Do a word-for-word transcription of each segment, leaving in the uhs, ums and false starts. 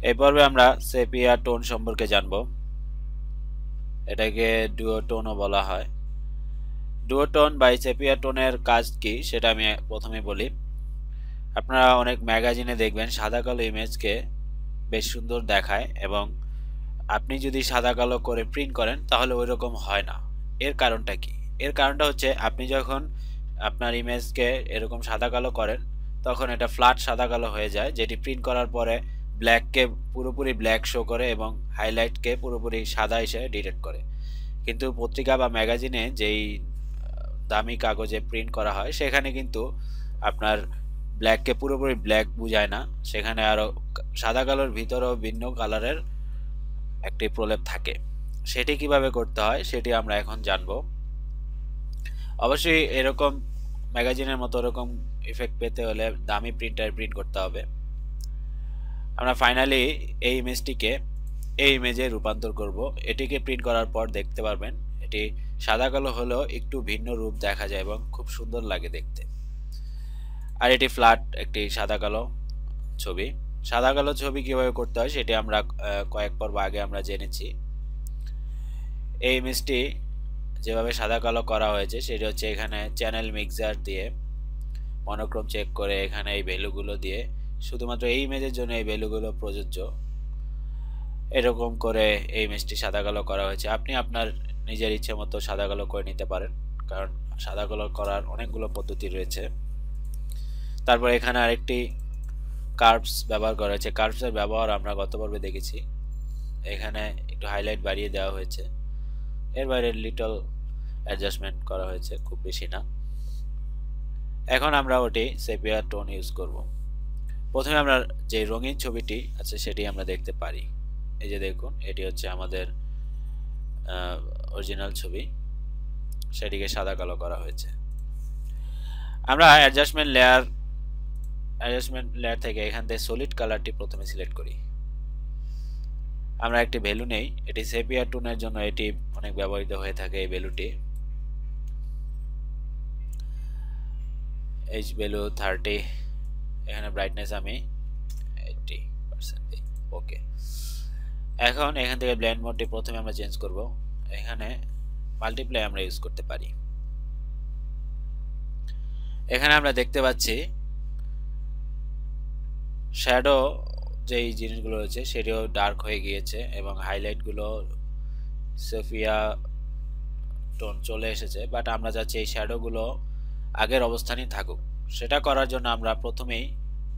এই পর্বে আমরা সেপিয়া টোন সম্পর্কে জানব। এটাকে ডুও টোনও বলা হয়। ডুও টোন বা সেপিয়া টোনের কাজ কি সেটা আমি প্রথমে বলি। আপনারা অনেক ম্যাগাজিনে দেখবেন সাদা কালো ইমেজকে বেশ সুন্দর দেখায়, এবং আপনি যদি সাদা কালো করে প্রিন্ট করেন তাহলে ওই রকম হয় না। এর কারণটা কি? এর কারণটা হচ্ছে আপনি যখন আপনার ইমেজকে এরকম সাদা কালো করেন তখন এটা ফ্ল্যাট সাদা কালো হয়ে যায়, যেটি প্রিন্ট করার পরে ব্ল্যাককে পুরোপুরি ব্ল্যাক শো করে এবং হাইলাইটকে পুরোপুরি সাদা হিসেবে ডিটেক্ট করে। কিন্তু পত্রিকা বা ম্যাগাজিনে যেই দামি কাগজে প্রিন্ট করা হয় সেখানে কিন্তু আপনার ব্ল্যাককে পুরোপুরি ব্ল্যাক বুঝায় না, সেখানে আরো সাদা কালোর ভিতরেও ভিন্ন কালারের একটি প্রলেপ থাকে। সেটি কিভাবে করতে হয় সেটি আমরা এখন জানব। অবশ্যই এরকম ম্যাগাজিনের মতো এরকম ইফেক্ট পেতে হলে দামি প্রিন্টার প্রিন্ট করতে হবে। আমরা ফাইনালি এই ইমেজটিকে এই ইমেজে রূপান্তর করব। এটিকে প্রিন্ট করার পর দেখতে পারবেন এটি সাদা কালো হলেও একটু ভিন্ন রূপ দেখা যায় এবং খুব সুন্দর লাগে দেখতে। আর এটি ফ্ল্যাট একটি সাদা কালো ছবি। সাদা কালো ছবি কিভাবে করতে হয় সেটি আমরা কয়েক পর্ব আগে আমরা জেনেছি। এই ইমেজটি যেভাবে সাদা কালো করা হয়েছে সেটি হচ্ছে এখানে চ্যানেল মিক্সার দিয়ে মনোক্রোম চেক করে এখানে এই ভ্যালুগুলো দিয়ে, শুধুমাত্র এই ইমেজের জন্য এই ভ্যালুগুলো প্রযোজ্য, এরকম করে এই ইমেজটি সাদা কালো করা হয়েছে। আপনি আপনার নিজের ইচ্ছে মতো সাদা কালো করে নিতে পারেন, কারণ সাদা কালো করার অনেকগুলো পদ্ধতি রয়েছে। তারপর এখানে আরেকটি কার্ভস ব্যবহার করা হয়েছে। কার্ভসের ব্যবহার আমরা গত পর্বে দেখেছি। এখানে একটু হাইলাইট বাড়িয়ে দেওয়া হয়েছে, এর বাইরে লিটল অ্যাডজাস্টমেন্ট করা হয়েছে, খুব বেশি না। এখন আমরা ওটি সেপিয়া টোন ইউজ করব। প্রথমে আমরা যে রঙিন ছবিটি আছে সেটি আমরা দেখতে পারি। এই যে দেখুন, এটি হচ্ছে আমাদের অরিজিনাল ছবি, সেটিকে সাদা কালো করা হয়েছে। আমরা অ্যাডজাস্টমেন্ট লেয়ার অ্যাডজাস্টমেন্ট লেয়ার থেকে এখান থেকে সলিড কালারটি প্রথমে সিলেক্ট করি। আমরা একটি ভ্যালু নেই, এটি সেপিয়া টোনের জন্য এটি অনেক ব্যবহৃত হয়ে থাকে। এই ভ্যালুটি এইচ ভ্যালু থার্টি, এখানে ব্রাইটনেস আমি এইটি পার্সেন্ট দিই। ওকে, এখন এখান থেকে ব্লেন্ড মোডটি প্রথমে আমরা চেঞ্জ করব। এখানে মাল্টিপ্লাই আমরা ইউজ করতে পারি। এখানে আমরা দেখতে পাচ্ছি শ্যাডো যেই জিনিসগুলো রয়েছে সেটিও ডার্ক হয়ে গিয়েছে এবং হাইলাইটগুলো সেপিয়া টোন চলে এসেছে, বাট আমরা চাচ্ছি এই শ্যাডোগুলো আগের অবস্থানই থাকুক। সেটা করার জন্য আমরা প্রথমেই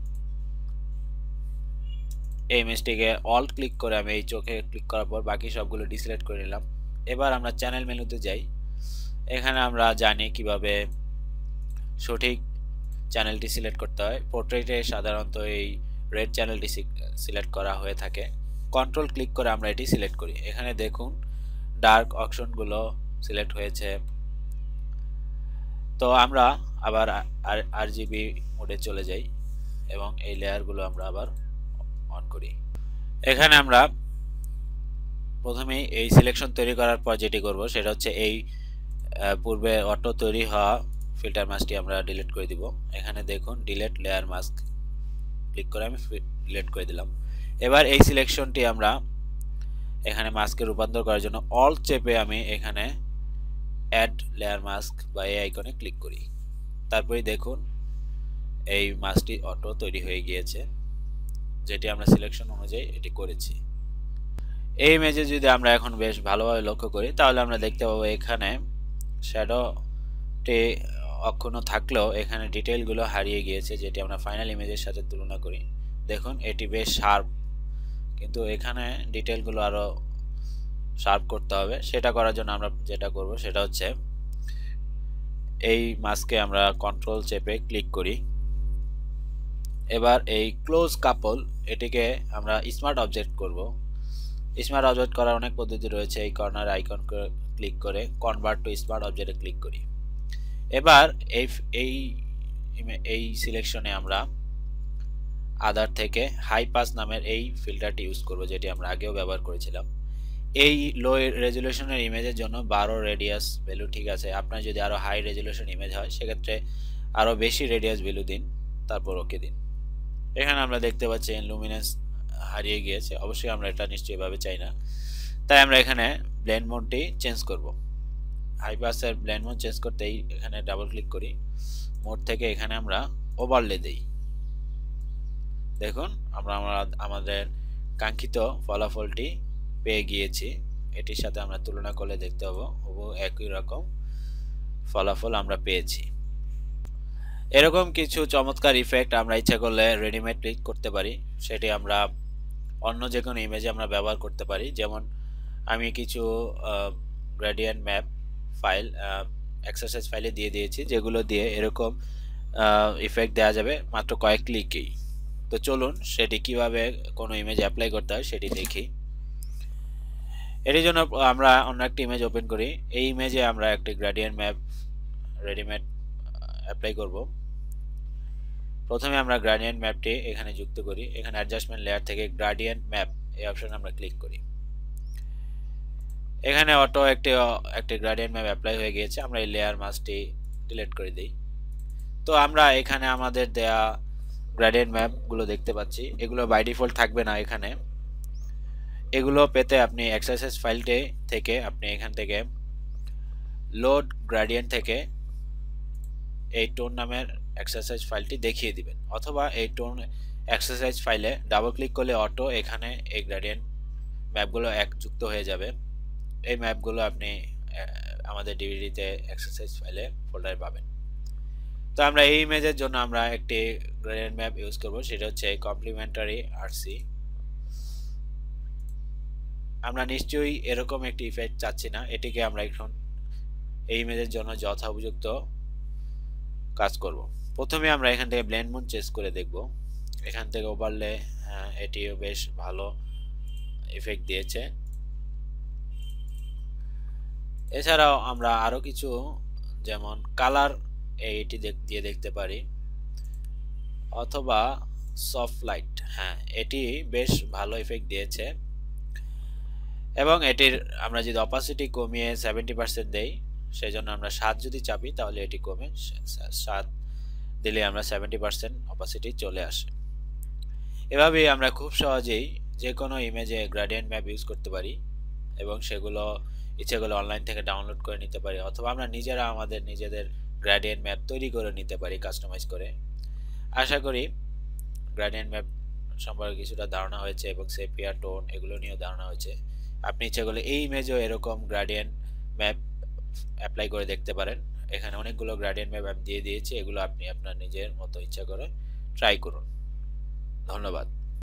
এই ইমেজটিকে অল্ট ক্লিক করে আমি এই চোখে ক্লিক করার পর বাকি সবগুলো ডিসিলেক্ট করে নিলাম। এবার আমরা চ্যানেল মেনুতে যাই। এখানে আমরা জানি কিভাবে সঠিক চ্যানেলটি সিলেক্ট করতে হয়। পোর্ট্রেটে সাধারণত এই রেড চ্যানেলটি সিলেক্ট করা হয়ে থাকে। কন্ট্রোল ক্লিক করে আমরা এটি সিলেক্ট করি। এখানে দেখুন ডার্ক অপশনগুলো সিলেক্ট হয়েছে। তো আমরা আবার আরজিবি মোডে চলে যাই এবং এই লেয়ারগুলো আমরা আবার অন করি। এখানে আমরা প্রথমেই এই সিলেকশন তৈরি করার পর যেটি করব সেটা হচ্ছে এই পূর্বে অটো তৈরি হওয়া ফিল্টার মাস্কটি আমরা ডিলিট করে দিব। এখানে দেখুন ডিলিট লেয়ার মাস্ক ক্লিক করে আমি ডিলিট করে দিলাম। এবার এই সিলেকশনটি আমরা এখানে মাস্কে রূপান্তর করার জন্য অল্ট চেপে আমি এখানে অ্যাড লেয়ার মাস্ক বা এই আইকনে ক্লিক করি। তারপরে দেখুন এই মাস্কটি অটো তৈরি হয়ে গিয়েছে, যেটি আমরা সিলেকশন অনুযায়ী এটি করেছি। এই ইমেজে যদি আমরা এখন বেশ ভালোভাবে লক্ষ্য করি তাহলে আমরা দেখতে পাবো এখানে শ্যাডোটি অক্ষুণ্ণ থাকলেও এখানে ডিটেইলগুলো হারিয়ে গিয়েছে, যেটি আমরা ফাইনাল ইমেজের সাথে তুলনা করি। দেখুন এটি বেশ শার্প, কিন্তু এখানে ডিটেইলগুলো আরো শার্প করতে হবে। সেটা করার জন্য আমরা যেটা করব সেটা হচ্ছে এই মাস্কে আমরা কন্ট্রোল চেপে ক্লিক করি। এবার এই ক্লোজ কাপল এটিকে আমরা স্মার্ট অবজেক্ট করব। স্মার্ট অবজেক্ট করার অনেক পদ্ধতি রয়েছে। এই কর্নার আইকন ক্লিক করে কনভার্ট টু স্মার্ট অবজেক্টে ক্লিক করি। এবার এই এই এই সিলেকশনে আমরা আদার থেকে হাই পাস নামের এই ফিল্টারটি ইউজ করব, যেটি আমরা আগেও ব্যবহার করেছিলাম। এই লো রেজুলেশনের ইমেজের জন্য বারো রেডিয়াস ভ্যালু ঠিক আছে। আপনার যদি আরো হাই রেজুলেশন ইমেজ হয় সেক্ষেত্রে আরো বেশি রেডিয়াস ভ্যালু দিন, তারপর ওকে দিন। এখানে আমরা দেখতে পাচ্ছি লুমিনেন্স হারিয়ে গিয়েছে। অবশ্যই আমরা এটা নিশ্চয়ই এভাবে চাই না, তাই আমরা এখানে ব্লেন্ড মোডটি চেঞ্জ করব। হাই পাসের ব্লেন্ড মোড চেঞ্জ করতেই এখানে ডাবল ক্লিক করি, মোড থেকে এখানে আমরা ওভারলে দেই। দেখুন আমরা আমাদের কাঙ্ক্ষিত ফলাফলটি পেয়ে গিয়েছি। এটির সাথে আমরা তুলনা করলে দেখতে পাবো হুবহু একই রকম ফলাফল আমরা পেয়েছি। এরকম কিছু চমৎকার ইফেক্ট আমরা ইচ্ছা করলে রেডিমেড ক্লিক করতে পারি, সেটি আমরা অন্য যে কোনো ইমেজে আমরা ব্যবহার করতে পারি। যেমন আমি কিছু গ্রেডিয়েন্ট ম্যাপ ফাইল এক্সারসাইজ ফাইলে দিয়ে দিয়েছি, যেগুলো দিয়ে এরকম ইফেক্ট দেওয়া যাবে মাত্র কয়েক ক্লিকেই। তো চলুন সেটি কিভাবে কোনো ইমেজ অ্যাপ্লাই করতে হয় সেটি দেখি। এটির জন্য আমরা অন্য একটি ইমেজ ওপেন করি। এই ইমেজে আমরা একটি গ্রেডিয়েন্ট ম্যাপ রেডিমেড অ্যাপ্লাই করব। প্রথমে আমরা গ্রেডিয়েন্ট ম্যাপটি এখানে যুক্ত করি। এখানে অ্যাডজাস্টমেন্ট লেয়ার থেকে গ্রেডিয়েন্ট ম্যাপ এই অপশনে আমরা ক্লিক করি। এখানে অটো একটি একটি গ্রেডিয়েন্ট ম্যাপ অ্যাপ্লাই হয়ে গিয়েছে। আমরা এই লেয়ার মাস্কটি ডিলিট করে দিই। তো আমরা এখানে আমাদের দেয়া গ্রেডিয়েন্ট ম্যাপগুলো দেখতে পাচ্ছি। এগুলো বাই ডিফল্ট থাকবে না এখানে। এগুলো পেতে আপনি এক্সারসাইজ ফাইলটি থেকে আপনি এখান থেকে লোড গ্রেডিয়েন্ট থেকে এই টোন নামের এক্সারসাইজ ফাইলটি দেখিয়ে দিবেন, অথবা এই টোন এক্সারসাইজ ফাইলে ডাবল ক্লিক করলে অটো এখানে এই গ্রেডিয়েন্ট ম্যাপগুলো এক যুক্ত হয়ে যাবে। এই ম্যাপগুলো আপনি আমাদের ডিভিডিতে এক্সারসাইজ ফাইলে ফোল্ডারে পাবেন। তো আমরা এই ইমেজের জন্য আমরা একটি গ্রেডিয়েন্ট ম্যাপ ইউজ করব, সেটা হচ্ছে কমপ্লিমেন্টারি আরসি। আমরা নিশ্চয়ই এরকম একটি ইফেক্ট চাচ্ছি না, এটিকে আমরা এখন এই ইমেজের জন্য যথা উপযুক্ত কাজ করব। প্রথমে আমরা এখান থেকে ব্লেন্ড মোড চেঞ্জ করে দেখব। এখান থেকে ওভারলে, হ্যাঁ এটিও বেশ ভালো ইফেক্ট দিয়েছে। এছাড়াও আমরা আরো কিছু যেমন কালার এইটি দিয়ে দেখতে পারি, অথবা সফট লাইট, হ্যাঁ এটি বেশ ভালো ইফেক্ট দিয়েছে। এবং এটির আমরা যদি অপাসিটি কমিয়ে সেভেন্টি পার্সেন্ট দেই, সেজন্য আমরা সাত যদি চাপি তাহলে এটি কমে, সাত দিলে আমরা সেভেন্টি পার্সেন্ট অপাসিটি চলে আসে। এভাবেই আমরা খুব সহজেই যে কোনো ইমেজে গ্রেডিয়েন্ট ম্যাপ ইউজ করতে পারি এবং সেগুলো ইচ্ছে করলে অনলাইন থেকে ডাউনলোড করে নিতে পারি, অথবা আমরা নিজেরা আমাদের নিজেদের গ্রেডিয়েন্ট ম্যাপ তৈরি করে নিতে পারি কাস্টমাইজ করে। আশা করি গ্রেডিয়েন্ট ম্যাপ সম্পর্কে কিছুটা ধারণা হয়েছে এবং সেপিয়া টোন এগুলো নিয়েও ধারণা হয়েছে। আপনি ইচ্ছে করলে এই ইমেজেও এরকম গ্রেডিয়েন্ট ম্যাপ অ্যাপ্লাই করে দেখতে পারেন। এখানে অনেকগুলো গ্রেডিয়েন্ট ম্যাপ আমি দিয়ে দিয়েছি, এগুলো আপনি আপনার নিজের মতো ইচ্ছা করে ট্রাই করুন। ধন্যবাদ।